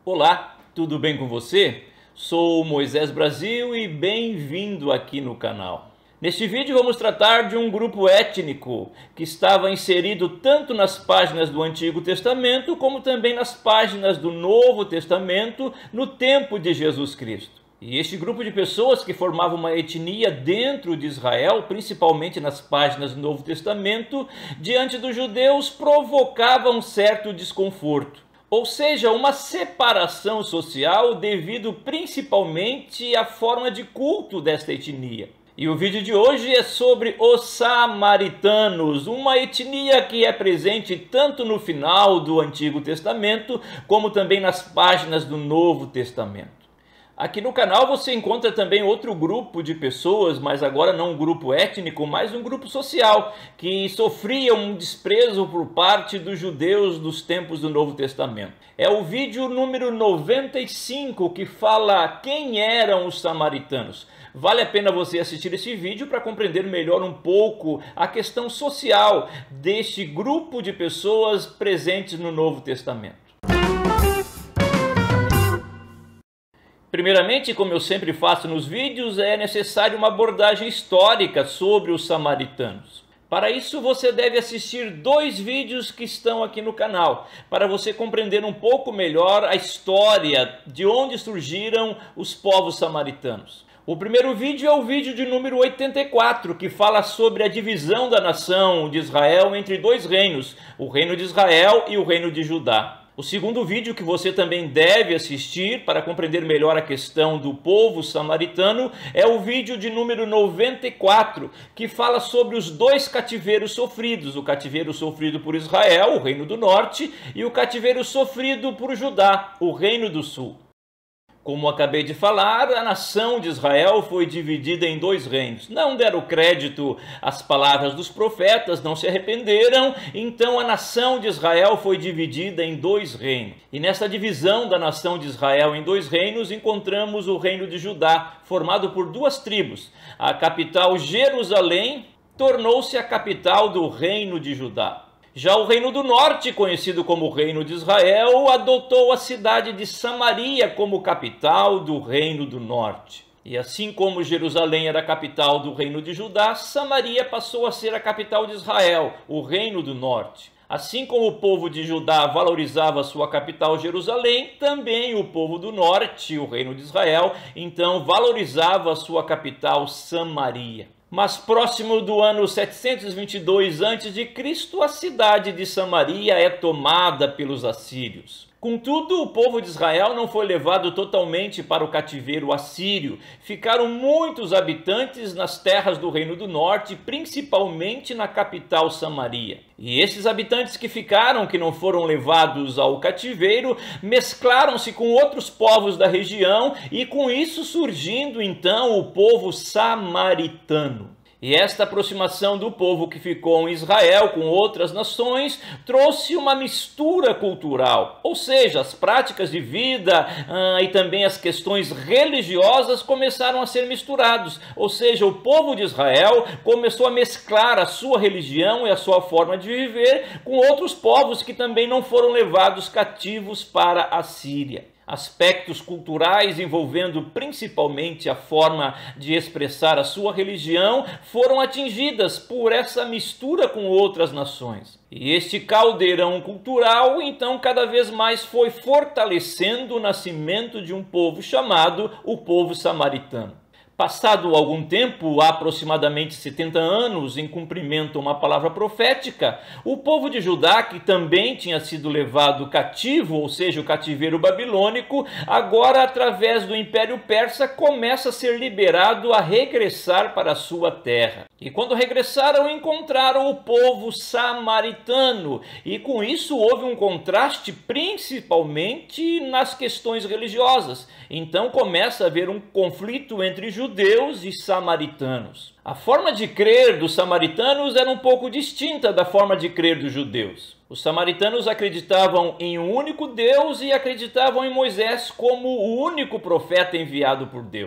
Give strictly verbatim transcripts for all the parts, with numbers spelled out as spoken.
Olá, tudo bem com você? Sou Moisés Brasil e bem-vindo aqui no canal. Neste vídeo vamos tratar de um grupo étnico que estava inserido tanto nas páginas do Antigo Testamento como também nas páginas do Novo Testamento no tempo de Jesus Cristo. E este grupo de pessoas que formavam uma etnia dentro de Israel, principalmente nas páginas do Novo Testamento, diante dos judeus provocava um certo desconforto. Ou seja, uma separação social devido principalmente à forma de culto desta etnia. E o vídeo de hoje é sobre os samaritanos, uma etnia que é presente tanto no final do Antigo Testamento, como também nas páginas do Novo Testamento. Aqui no canal você encontra também outro grupo de pessoas, mas agora não um grupo étnico, mas um grupo social, que sofria um desprezo por parte dos judeus dos tempos do Novo Testamento. É o vídeo número noventa e cinco que fala quem eram os samaritanos. Vale a pena você assistir esse vídeo para compreender melhor um pouco a questão social deste grupo de pessoas presentes no Novo Testamento. Primeiramente, como eu sempre faço nos vídeos, é necessário uma abordagem histórica sobre os samaritanos. Para isso, você deve assistir dois vídeos que estão aqui no canal, para você compreender um pouco melhor a história de onde surgiram os povos samaritanos. O primeiro vídeo é o vídeo de número oitenta e quatro, que fala sobre a divisão da nação de Israel entre dois reinos, o reino de Israel e o reino de Judá. O segundo vídeo que você também deve assistir para compreender melhor a questão do povo samaritano é o vídeo de número noventa e quatro, que fala sobre os dois cativeiros sofridos, o cativeiro sofrido por Israel, o reino do norte, e o cativeiro sofrido por Judá, o reino do sul. Como acabei de falar, a nação de Israel foi dividida em dois reinos. Não deram crédito às palavras dos profetas, não se arrependeram, então a nação de Israel foi dividida em dois reinos. E nessa divisão da nação de Israel em dois reinos, encontramos o reino de Judá, formado por duas tribos. A capital Jerusalém tornou-se a capital do reino de Judá. Já o reino do norte, conhecido como reino de Israel, adotou a cidade de Samaria como capital do reino do norte. E assim como Jerusalém era a capital do reino de Judá, Samaria passou a ser a capital de Israel, o reino do norte. Assim como o povo de Judá valorizava sua capital Jerusalém, também o povo do norte, o reino de Israel, então valorizava sua capital Samaria. Mas próximo do ano setecentos e vinte e dois antes de Cristo, a cidade de Samaria é tomada pelos assírios. Contudo, o povo de Israel não foi levado totalmente para o cativeiro assírio. Ficaram muitos habitantes nas terras do Reino do Norte, principalmente na capital Samaria. E esses habitantes que ficaram, que não foram levados ao cativeiro, mesclaram-se com outros povos da região e com isso surgindo então o povo samaritano. E esta aproximação do povo que ficou em Israel com outras nações trouxe uma mistura cultural, ou seja, as práticas de vida ah, e também as questões religiosas começaram a ser misturados, ou seja, o povo de Israel começou a mesclar a sua religião e a sua forma de viver com outros povos que também não foram levados cativos para a Síria. Aspectos culturais envolvendo principalmente a forma de expressar a sua religião foram atingidas por essa mistura com outras nações. E este caldeirão cultural então cada vez mais foi fortalecendo o nascimento de um povo chamado o povo samaritano. Passado algum tempo, aproximadamente setenta anos, em cumprimento a uma palavra profética, o povo de Judá, que também tinha sido levado cativo, ou seja, o cativeiro babilônico, agora através do Império Persa começa a ser liberado a regressar para a sua terra. E quando regressaram, encontraram o povo samaritano, e com isso houve um contraste principalmente nas questões religiosas. Então começa a haver um conflito entre judeus e samaritanos. A forma de crer dos samaritanos era um pouco distinta da forma de crer dos judeus. Os samaritanos acreditavam em um único Deus e acreditavam em Moisés como o único profeta enviado por Deus.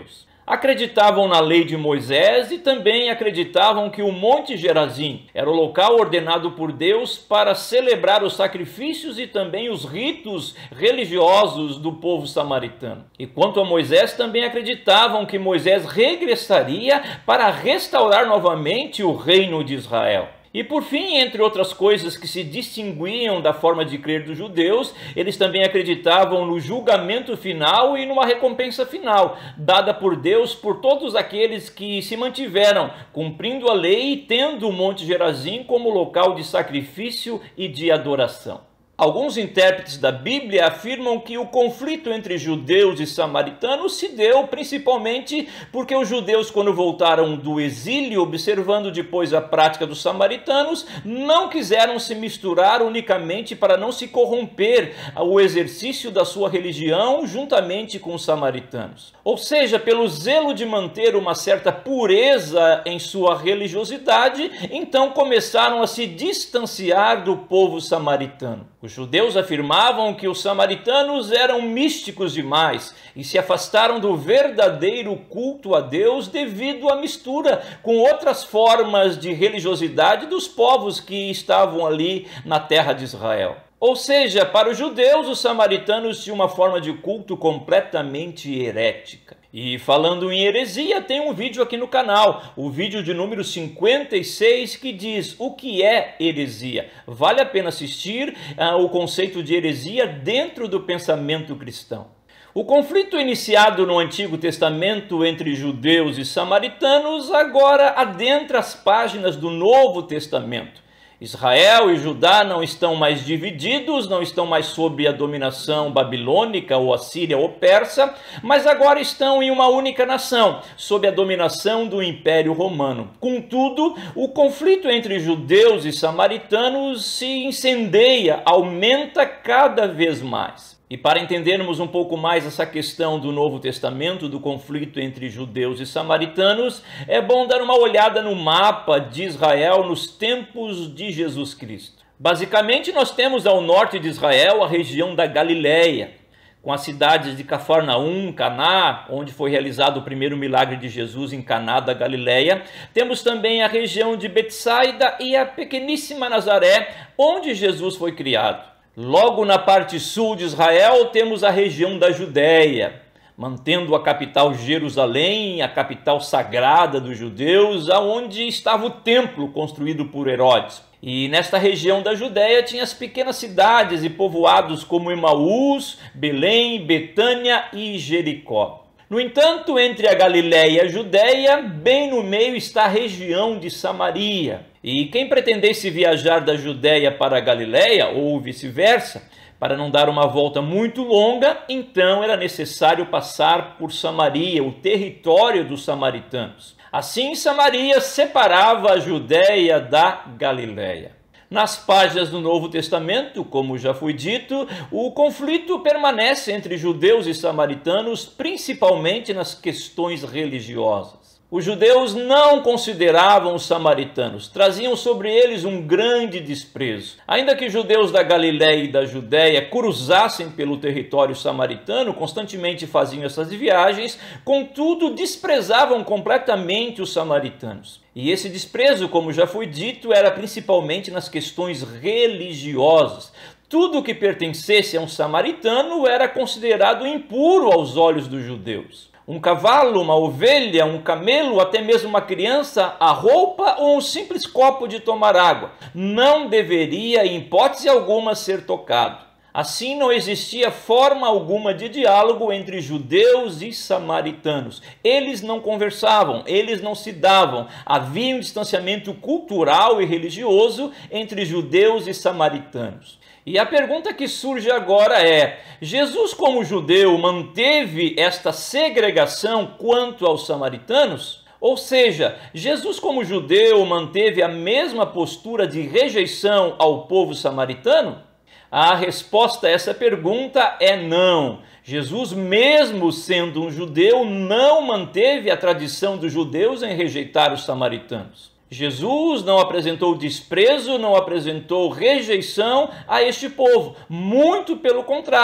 Acreditavam na lei de Moisés e também acreditavam que o Monte Gerazim era o local ordenado por Deus para celebrar os sacrifícios e também os ritos religiosos do povo samaritano. E quanto a Moisés, também acreditavam que Moisés regressaria para restaurar novamente o reino de Israel. E por fim, entre outras coisas que se distinguiam da forma de crer dos judeus, eles também acreditavam no julgamento final e numa recompensa final, dada por Deus por todos aqueles que se mantiveram cumprindo a lei e tendo o Monte Gerazim como local de sacrifício e de adoração. Alguns intérpretes da Bíblia afirmam que o conflito entre judeus e samaritanos se deu principalmente porque os judeus, quando voltaram do exílio, observando depois a prática dos samaritanos, não quiseram se misturar unicamente para não se corromper o exercício da sua religião juntamente com os samaritanos. Ou seja, pelo zelo de manter uma certa pureza em sua religiosidade, então começaram a se distanciar do povo samaritano. Os judeus afirmavam que os samaritanos eram místicos demais e se afastaram do verdadeiro culto a Deus devido à mistura com outras formas de religiosidade dos povos que estavam ali na terra de Israel. Ou seja, para os judeus, os samaritanos tinham uma forma de culto completamente herética. E falando em heresia, tem um vídeo aqui no canal, o vídeo de número cinquenta e seis, que diz o que é heresia. Vale a pena assistir uh, o conceito de heresia dentro do pensamento cristão. O conflito iniciado no Antigo Testamento entre judeus e samaritanos agora adentra as páginas do Novo Testamento. Israel e Judá não estão mais divididos, não estão mais sob a dominação babilônica ou assíria ou persa, mas agora estão em uma única nação, sob a dominação do Império Romano. Contudo, o conflito entre judeus e samaritanos se incendeia, aumenta cada vez mais. E para entendermos um pouco mais essa questão do Novo Testamento, do conflito entre judeus e samaritanos, é bom dar uma olhada no mapa de Israel nos tempos de Jesus Cristo. Basicamente, nós temos ao norte de Israel a região da Galileia, com as cidades de Cafarnaum, Caná, onde foi realizado o primeiro milagre de Jesus em Caná da Galileia. Temos também a região de Betsaida e a pequeníssima Nazaré, onde Jesus foi criado. Logo na parte sul de Israel temos a região da Judéia, mantendo a capital Jerusalém, a capital sagrada dos judeus, aonde estava o templo construído por Herodes. E nesta região da Judéia tinha as pequenas cidades e povoados como Emaús, Belém, Betânia e Jericó. No entanto, entre a Galileia e a Judéia, bem no meio está a região de Samaria. E quem pretendesse viajar da Judéia para a Galileia, ou vice-versa, para não dar uma volta muito longa, então era necessário passar por Samaria, o território dos samaritanos. Assim, Samaria separava a Judéia da Galileia. Nas páginas do Novo Testamento, como já foi dito, o conflito permanece entre judeus e samaritanos, principalmente nas questões religiosas. Os judeus não consideravam os samaritanos, traziam sobre eles um grande desprezo. Ainda que judeus da Galileia e da Judéia cruzassem pelo território samaritano, constantemente faziam essas viagens, contudo desprezavam completamente os samaritanos. E esse desprezo, como já foi dito, era principalmente nas questões religiosas. Tudo que pertencesse a um samaritano era considerado impuro aos olhos dos judeus. Um cavalo, uma ovelha, um camelo, até mesmo uma criança, a roupa ou um simples copo de tomar água não deveria, em hipótese alguma, ser tocado. Assim, não existia forma alguma de diálogo entre judeus e samaritanos. Eles não conversavam, eles não se davam. Havia um distanciamento cultural e religioso entre judeus e samaritanos. E a pergunta que surge agora é: Jesus, como judeu, manteve esta segregação quanto aos samaritanos? Ou seja, Jesus, como judeu, manteve a mesma postura de rejeição ao povo samaritano? A resposta a essa pergunta é não. Jesus, mesmo sendo um judeu, não manteve a tradição dos judeus em rejeitar os samaritanos. Jesus não apresentou desprezo, não apresentou rejeição a este povo. Muito pelo contrário.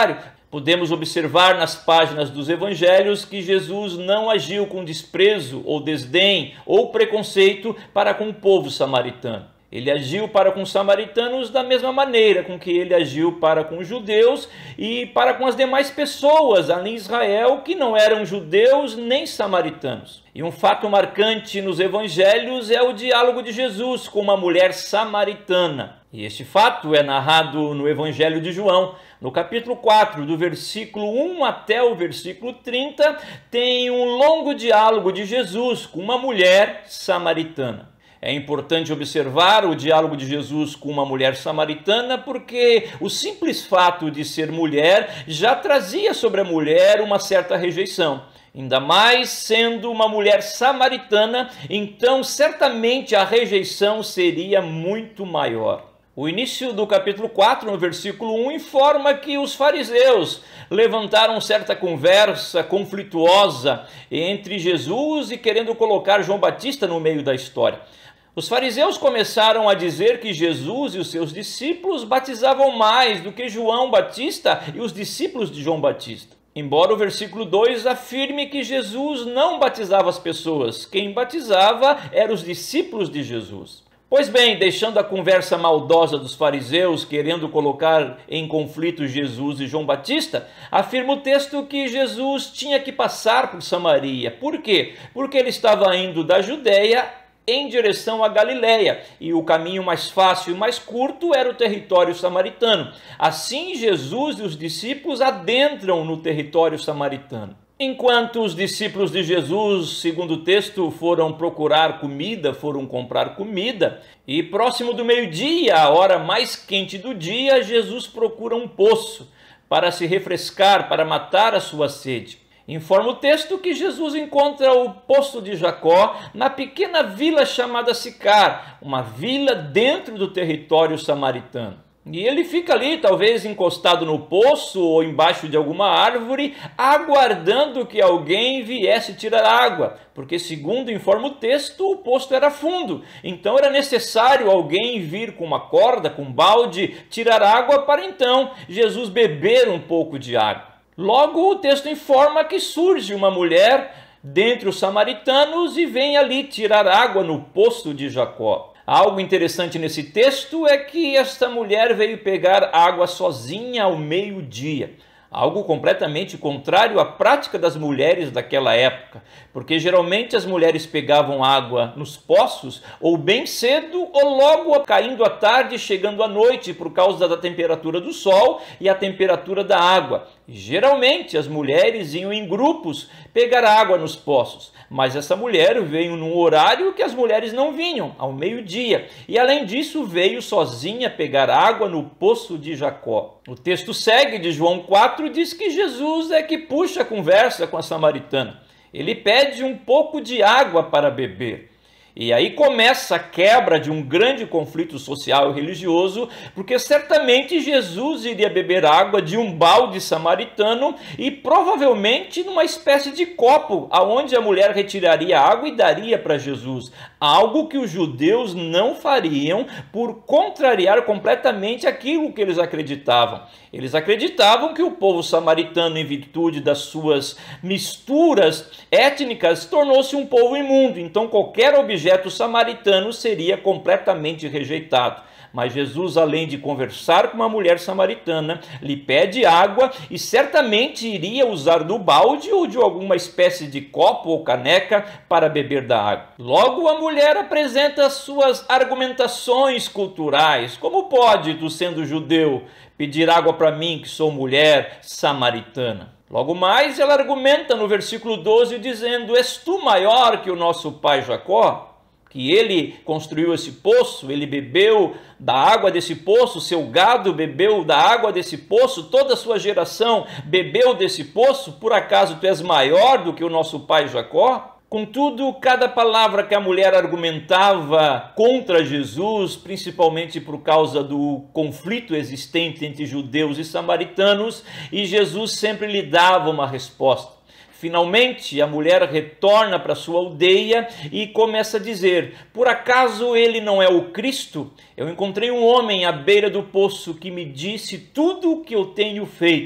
Podemos observar nas páginas dos evangelhos que Jesus não agiu com desprezo ou desdém ou preconceito para com o povo samaritano. Ele agiu para com os samaritanos da mesma maneira com que ele agiu para com os judeus e para com as demais pessoas ali em Israel que não eram judeus nem samaritanos. E um fato marcante nos evangelhos é o diálogo de Jesus com uma mulher samaritana. E este fato é narrado no Evangelho de João, no capítulo quatro, do versículo um até o versículo trinta, tem um longo diálogo de Jesus com uma mulher samaritana. É importante observar o diálogo de Jesus com uma mulher samaritana porque o simples fato de ser mulher já trazia sobre a mulher uma certa rejeição. Ainda mais sendo uma mulher samaritana, então certamente a rejeição seria muito maior. O início do capítulo quatro, no versículo um, informa que os fariseus levantaram certa conversa conflituosa entre Jesus e querendo colocar João Batista no meio da história. Os fariseus começaram a dizer que Jesus e os seus discípulos batizavam mais do que João Batista e os discípulos de João Batista. Embora o versículo dois afirme que Jesus não batizava as pessoas, quem batizava eram os discípulos de Jesus. Pois bem, deixando a conversa maldosa dos fariseus, querendo colocar em conflito Jesus e João Batista, afirma o texto que Jesus tinha que passar por Samaria. Por quê? Porque ele estava indo da Judeia em direção à Galileia, e o caminho mais fácil e mais curto era o território samaritano. Assim, Jesus e os discípulos adentram no território samaritano. Enquanto os discípulos de Jesus, segundo o texto, foram procurar comida, foram comprar comida, e próximo do meio-dia, a hora mais quente do dia, Jesus procura um poço para se refrescar, para matar a sua sede. Informa o texto que Jesus encontra o poço de Jacó na pequena vila chamada Sicar, uma vila dentro do território samaritano. E ele fica ali, talvez encostado no poço ou embaixo de alguma árvore, aguardando que alguém viesse tirar água, porque segundo informa o texto, o poço era fundo, então era necessário alguém vir com uma corda, com um balde, tirar água para então Jesus beber um pouco de água. Logo o texto informa que surge uma mulher dentre os samaritanos e vem ali tirar água no poço de Jacó. Algo interessante nesse texto é que esta mulher veio pegar água sozinha ao meio-dia. Algo completamente contrário à prática das mulheres daquela época, porque geralmente as mulheres pegavam água nos poços ou bem cedo ou logo caindo à tarde, chegando à noite por causa da temperatura do sol e a temperatura da água. Geralmente as mulheres iam em grupos pegar água nos poços, mas essa mulher veio num horário que as mulheres não vinham, ao meio-dia, e além disso veio sozinha pegar água no poço de Jacó. O texto segue de João quatro diz que Jesus é que puxa a conversa com a samaritana. Ele pede um pouco de água para beber. E aí começa a quebra de um grande conflito social e religioso, porque certamente Jesus iria beber água de um balde samaritano e provavelmente numa espécie de copo, aonde a mulher retiraria a água e daria para Jesus. Algo que os judeus não fariam por contrariar completamente aquilo que eles acreditavam. Eles acreditavam que o povo samaritano, em virtude das suas misturas étnicas, tornou-se um povo imundo. Então qualquer objeto samaritano seria completamente rejeitado. Mas Jesus, além de conversar com uma mulher samaritana, lhe pede água e certamente iria usar do balde ou de alguma espécie de copo ou caneca para beber da água. Logo, a mulher apresenta suas argumentações culturais. Como pode, tu sendo judeu, pedir água para mim, que sou mulher samaritana? Logo mais, ela argumenta no versículo doze, dizendo: és tu maior que o nosso pai Jacó? Que ele construiu esse poço, ele bebeu da água desse poço, seu gado bebeu da água desse poço, toda a sua geração bebeu desse poço, por acaso tu és maior do que o nosso pai Jacó? Contudo, cada palavra que a mulher argumentava contra Jesus, principalmente por causa do conflito existente entre judeus e samaritanos, e Jesus sempre lhe dava uma resposta. Finalmente, a mulher retorna para sua aldeia e começa a dizer: por acaso ele não é o Cristo? Eu encontrei um homem à beira do poço que me disse tudo o que eu tenho feito.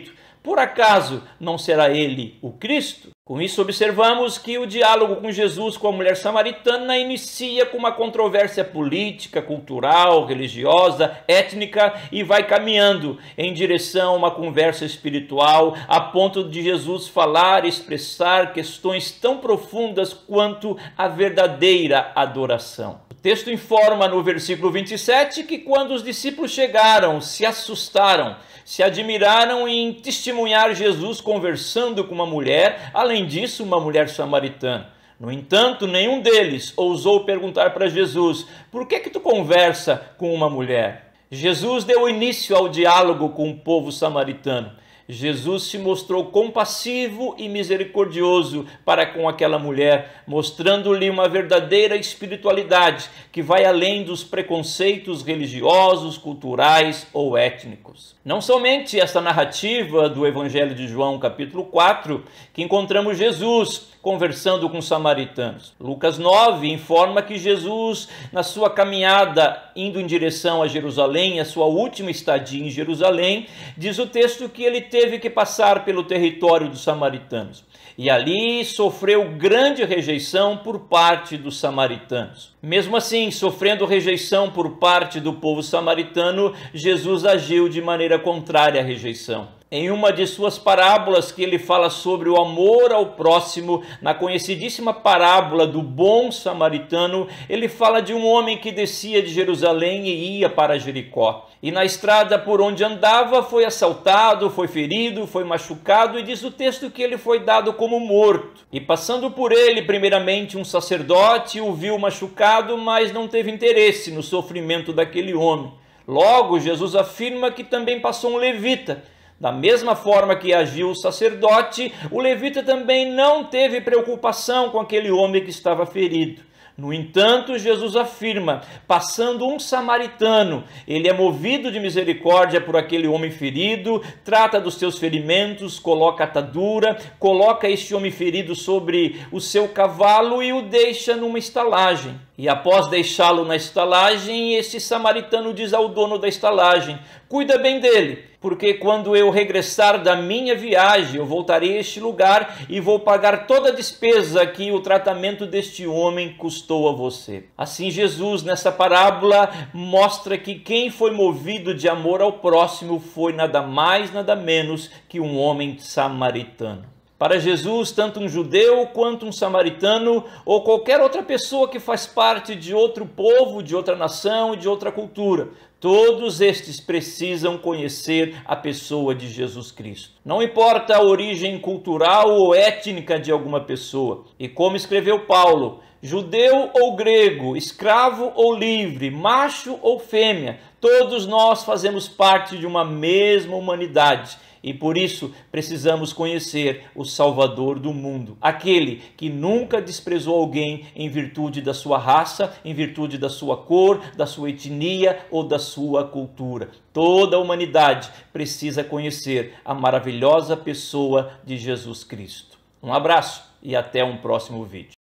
Por acaso não será ele o Cristo? Com isso, observamos que o diálogo com Jesus com a mulher samaritana inicia com uma controvérsia política, cultural, religiosa, étnica e vai caminhando em direção a uma conversa espiritual, a ponto de Jesus falar e expressar questões tão profundas quanto a verdadeira adoração. O texto informa no versículo vinte e sete que quando os discípulos chegaram, se assustaram, se admiraram em testemunhar Jesus conversando com uma mulher, além disso, uma mulher samaritana. No entanto, nenhum deles ousou perguntar para Jesus: por que que tu conversa com uma mulher? Jesus deu início ao diálogo com o povo samaritano. Jesus se mostrou compassivo e misericordioso para com aquela mulher, mostrando-lhe uma verdadeira espiritualidade que vai além dos preconceitos religiosos, culturais ou étnicos. Não somente esta narrativa do Evangelho de João, capítulo quatro, que encontramos Jesus conversando com os samaritanos. Lucas nove informa que Jesus, na sua caminhada indo em direção a Jerusalém, a sua última estadia em Jerusalém, diz o texto que ele teve que passar pelo território dos samaritanos. E ali sofreu grande rejeição por parte dos samaritanos. Mesmo assim, sofrendo rejeição por parte do povo samaritano, Jesus agiu de maneira contrária à rejeição. Em uma de suas parábolas que ele fala sobre o amor ao próximo, na conhecidíssima parábola do bom samaritano, ele fala de um homem que descia de Jerusalém e ia para Jericó. E na estrada por onde andava foi assaltado, foi ferido, foi machucado e diz o texto que ele foi dado como morto. E passando por ele, primeiramente um sacerdote o viu machucado, mas não teve interesse no sofrimento daquele homem. Logo, Jesus afirma que também passou um levita. Da mesma forma que agiu o sacerdote, o levita também não teve preocupação com aquele homem que estava ferido. No entanto, Jesus afirma, passando um samaritano, ele é movido de misericórdia por aquele homem ferido, trata dos seus ferimentos, coloca atadura, coloca este homem ferido sobre o seu cavalo e o deixa numa estalagem. E após deixá-lo na estalagem, esse samaritano diz ao dono da estalagem: cuida bem dele, porque quando eu regressar da minha viagem, eu voltarei a este lugar e vou pagar toda a despesa que o tratamento deste homem custou a você. Assim, Jesus, nessa parábola, mostra que quem foi movido de amor ao próximo foi nada mais, nada menos que um homem samaritano. Para Jesus, tanto um judeu quanto um samaritano ou qualquer outra pessoa que faz parte de outro povo, de outra nação e de outra cultura, todos estes precisam conhecer a pessoa de Jesus Cristo. Não importa a origem cultural ou étnica de alguma pessoa. E como escreveu Paulo, judeu ou grego, escravo ou livre, macho ou fêmea, todos nós fazemos parte de uma mesma humanidade. E por isso precisamos conhecer o Salvador do mundo, aquele que nunca desprezou alguém em virtude da sua raça, em virtude da sua cor, da sua etnia ou da sua cultura. Toda a humanidade precisa conhecer a maravilhosa pessoa de Jesus Cristo. Um abraço e até um próximo vídeo.